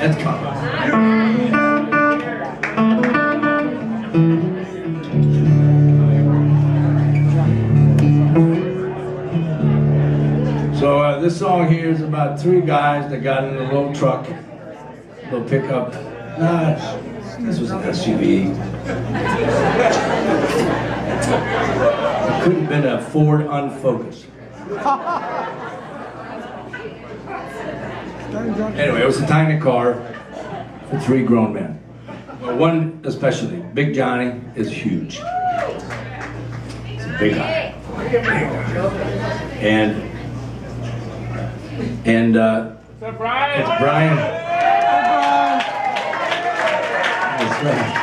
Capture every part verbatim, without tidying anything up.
Let's come. So uh, this song here is about three guys that got in a little truck, little pickup. Nah, this was an S U V. It couldn't have been a Ford Unfocus. Anyway, it was a tiny car for three grown men. Well, one especially, Big Johnny, is huge. It's a big guy. Big guy. And and uh, it's Brian. It's Brian. That's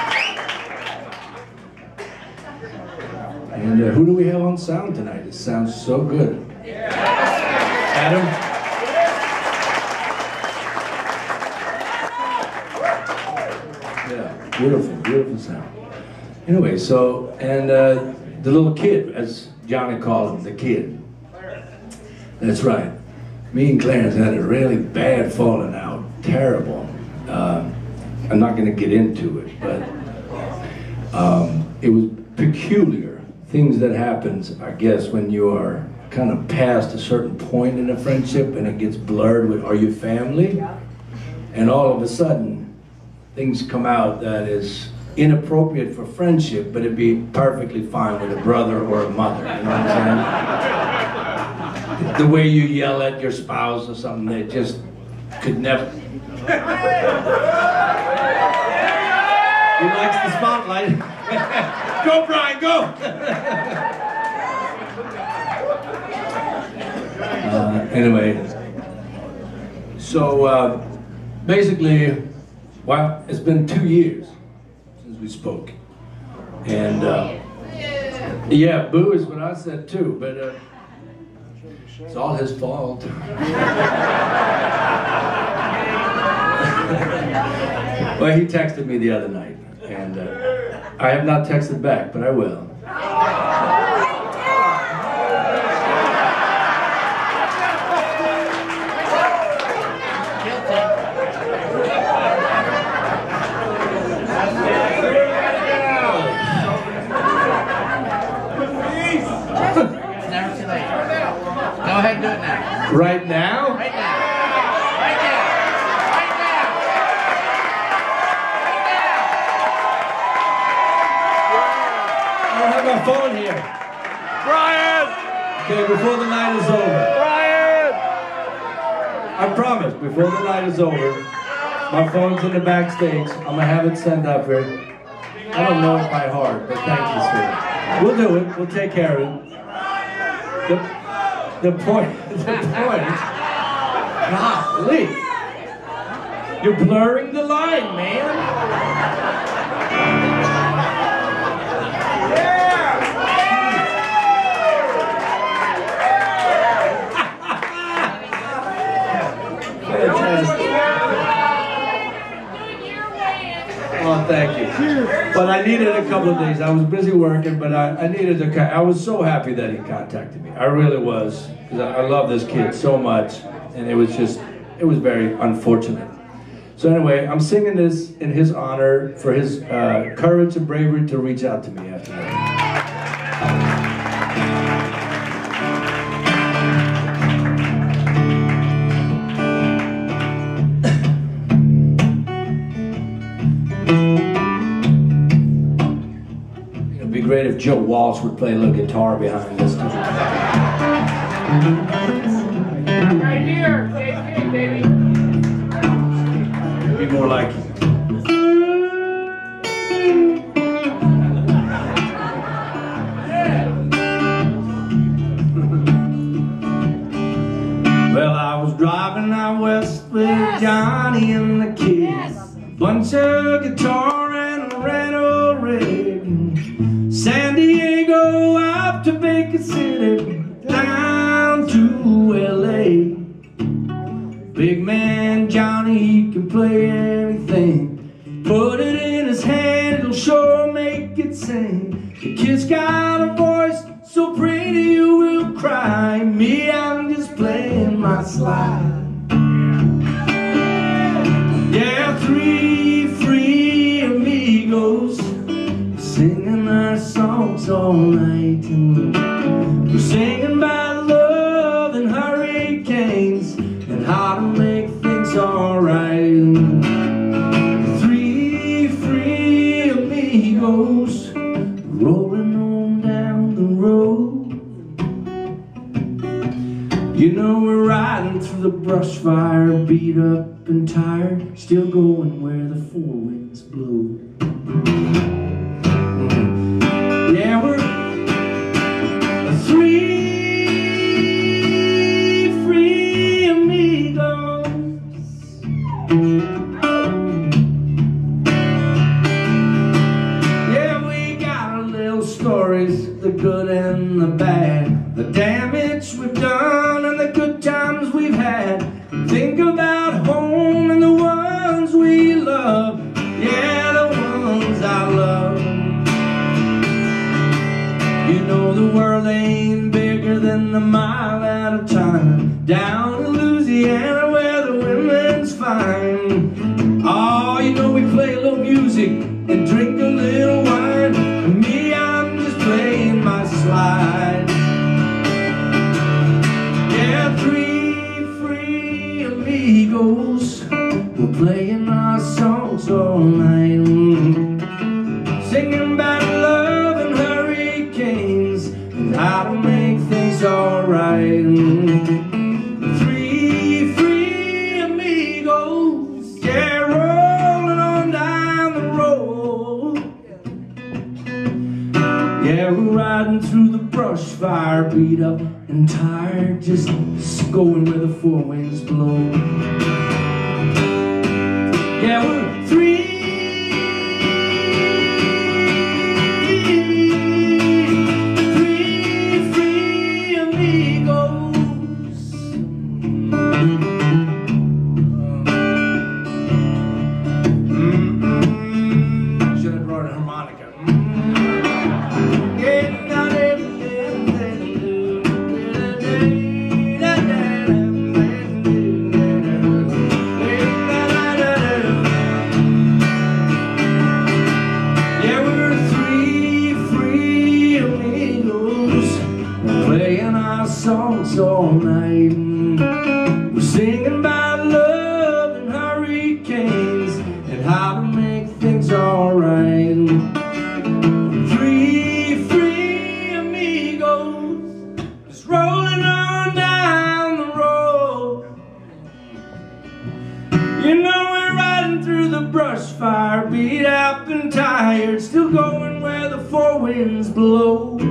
right. And uh, who do we have on sound tonight? It sounds so good. Adam. Yeah, beautiful, beautiful sound. Anyway, so, and uh, the little kid, as Johnny called him, the kid. That's right. Me and Clarence had a really bad falling out, terrible. Uh, I'm not going to get into it, but um, it was peculiar. Things that happens, I guess, when you are kind of past a certain point in a friendship and it gets blurred with, are you family? Yeah. And all of a sudden, things come out that is inappropriate for friendship, but it'd be perfectly fine with a brother or a mother, you know what I'm saying? The way you yell at your spouse or something, they just could never. He likes the spotlight. Go, Brian, go! uh, anyway, so uh, basically, well, it's been two years since we spoke. And uh, yeah, boo is what I said too, but uh, it's all his fault. Well, he texted me the other night, and uh, I have not texted back, but I will. Go ahead and do it now. Right now? Right now. Right now. Right now. Right now. I don't have my phone here. Brian! Okay, before the night is over. Brian! I promise, before the night is over, my phone's in the backstage. I'm gonna have it sent up here. I don't know it by heart, but thank you, sir. We'll do it. We'll take care of it. The, The point, the point, golly, you're blurring the line, man. Yeah! Fantastic. Oh, thank you. But I needed a couple of days. I was busy working, but I, I needed to, I was so happy that he contacted me. I really was, because I, I love this kid so much, and it was just, it was very unfortunate. So anyway, I'm singing this in his honor, for his uh, courage and bravery to reach out to me after that. It'd be great if Joe Walsh would play a little guitar behind this. Right here. Stay tuned, baby. It'd be more like. Well, I was driving out west with yes. Johnny and the kids. Bunch of guitar and a rental rig. San Diego up to Baker City, down to L A. Big man Johnny, he can play anything. Put it in his hand, it'll sure make it sing. The kid's got a voice so pretty you will cry. Me, I'm just playing my slide. Yeah. songs all night, and we're singing about love and hurricanes and how to make things alright. Three free amigos rolling on down the road. You know we're riding through the brush fire, beat up and tired, still going where the four winds blow. Yeah, we're three free amigos. Yeah, we got our little stories, the good and the bad, the damage we've done and the good times we've had. Think about home and the ones we love. Yeah, the ones I love. You know the world ain't bigger than a mile at a time. Down in Louisiana where the women's fine. Oh, you know we play a little music and drink a little wine. And me, I'm just playing my slide. Yeah, three free amigos, we're playing our songs all night, singing about love and hurricanes and how to make things alright. Three free amigos, yeah, rolling on down the road. Yeah, we're riding through the brush fire, beat up and tired, just going where the four winds blow. Yeah, we're three Three free amigos. Mm-mm. Should have brought a harmonica. Mm-mm. Yeah, we're three free amigos, playing our songs all night. We're singing about love and hurricanes and how to make things alright. Three free amigos, just rolling on down the road. You know we're riding through the brush fire, beat up and tired, still going where the four winds blow.